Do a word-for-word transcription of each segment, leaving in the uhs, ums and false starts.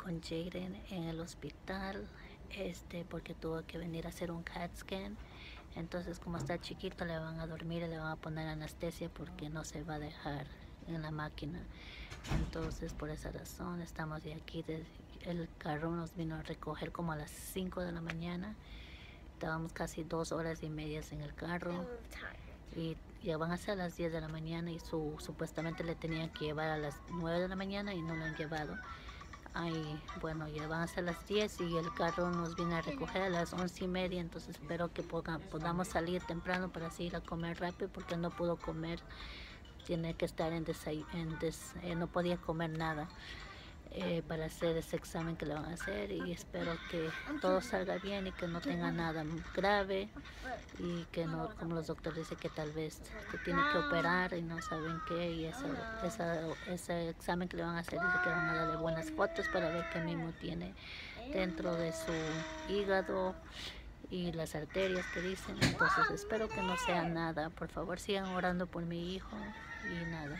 con Jaden en el hospital, este, porque tuvo que venir a hacer un CAT scan. Entonces, como está chiquito, le van a dormir y le van a poner anestesia porque no se va a dejar en la máquina. Entonces, por esa razón, estamos de aquí. El carro nos vino a recoger como a las cinco de la mañana. Estábamos casi dos horas y media en el carro. Y ya van a ser a las diez de la mañana y su, supuestamente le tenían que llevar a las nueve de la mañana y no lo han llevado. Ay, bueno, ya van a ser las diez y el carro nos viene a recoger a las once y media, entonces espero que poda, podamos salir temprano para así ir a comer rápido porque no pudo comer, tiene que estar en desayuno, en des, eh, no podía comer nada. Eh, para hacer ese examen que le van a hacer y espero que todo salga bien y que no tenga nada grave y que no, como los doctores dicen que tal vez que tiene que operar y no saben qué y esa, esa, ese examen que le van a hacer dice que van a darle buenas fotos para ver qué mismo tiene dentro de su hígado y las arterias que dicen, entonces espero que no sea nada, por favor sigan orando por mi hijo y nada.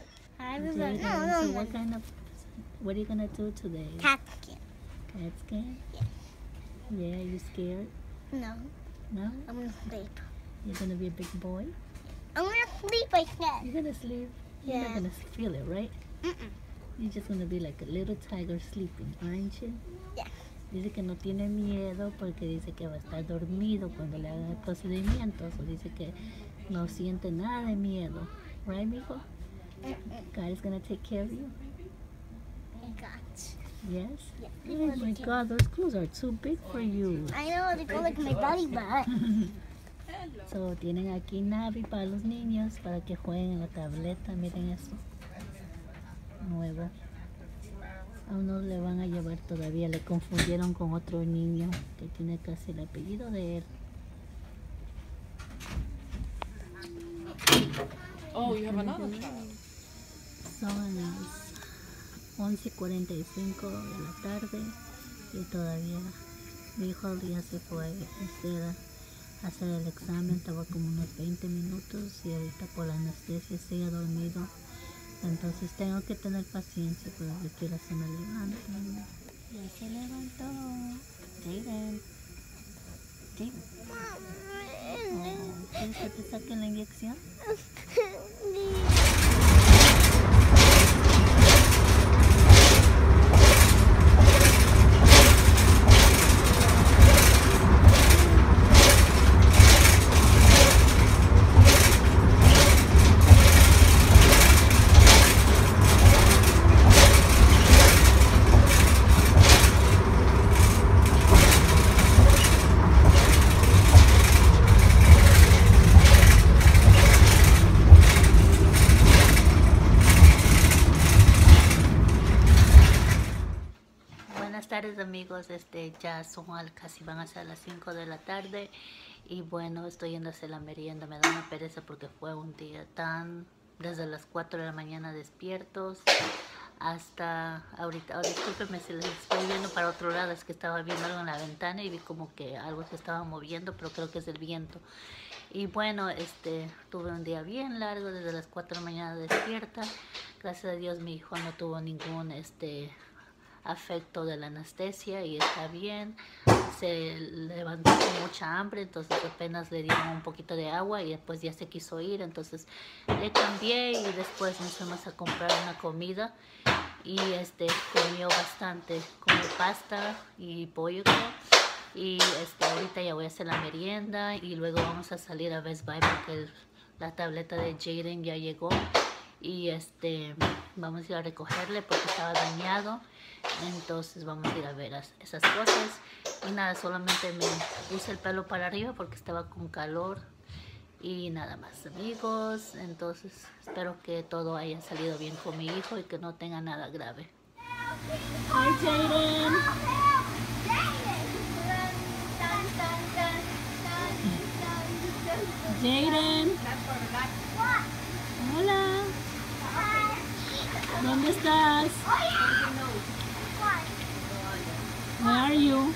What are you gonna do today? Cat scan. Cat scan? Yeah. Yeah, are you scared? No. No? I'm gonna sleep. You're gonna be a big boy? I'm gonna sleep like that. You're gonna sleep? You're Yeah. not gonna feel it, right? Mm-mm. You're just gonna be like a little tiger sleeping, aren't you? Yeah. Dice que no tiene miedo porque dice que va a estar dormido cuando le hagan el procedimiento. O dice que no siente nada de miedo. Right, mijo? Mm-mm. God is gonna take care of you? I got. Yes? Yeah. Oh my God, those clothes are too big for you. I know, they go like my belly button. So, tienen aquí Navi para los niños, para que jueguen en la tableta. Miren eso. Nuevo. A uno le van a llevar todavía. Le confundieron con otro niño que tiene casi el apellido de él. Oh, you have another child. Son las once y cuarenta y cinco de la tarde y todavía mi hijo ya se fue a hacer, a hacer el examen, estaba como unos veinte minutos y ahorita por la anestesia sigue dormido, entonces tengo que tener paciencia para que quiera se me levante. Ya se levantó. Jaden. Jaden. Oh, ¿quieres que te saquen la inyección? Buenas tardes amigos, este ya son al, casi van a ser las cinco de la tarde y bueno, estoy yendo a hacer la merienda, me da una pereza porque fue un día tan, desde las cuatro de la mañana despiertos hasta ahorita. Oh, discúlpenme si les estoy viendo para otro lado, es que estaba viendo algo en la ventana y vi como que algo se estaba moviendo, pero creo que es el viento. Y bueno, este tuve un día bien largo, desde las cuatro de la mañana despierta. Gracias a Dios mi hijo no tuvo ningún este afecto de la anestesia y está bien. Se levantó con mucha hambre, entonces apenas le dieron un poquito de agua y después ya se quiso ir, entonces le cambié y después nos fuimos a comprar una comida y este comió bastante, comió pasta y pollo creo. Y este, ahorita ya voy a hacer la merienda y luego vamos a salir a Best Buy porque el, la tableta de Jaden ya llegó y este vamos a ir a recogerle porque estaba dañado, entonces vamos a ir a ver as, esas cosas y nada, solamente me puse el pelo para arriba porque estaba con calor y nada más amigos, entonces espero que todo haya salido bien con mi hijo y que no tenga nada grave. Hi Jaden. Jaden. Hola. ¿Dónde estás? Where are you?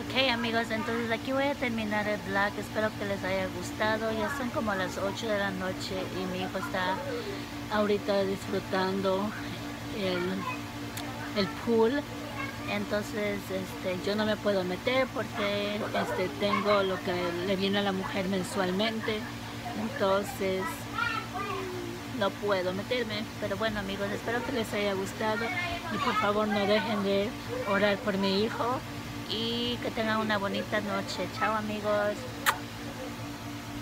Ok amigos, entonces aquí voy a terminar el vlog, espero que les haya gustado. Ya son como las ocho de la noche y mi hijo está ahorita disfrutando el, el pool. Entonces este, yo no me puedo meter porque este, tengo lo que le viene a la mujer mensualmente, entonces no puedo meterme. Pero bueno amigos, espero que les haya gustado y por favor no dejen de orar por mi hijo y que tengan una bonita noche. Chao amigos.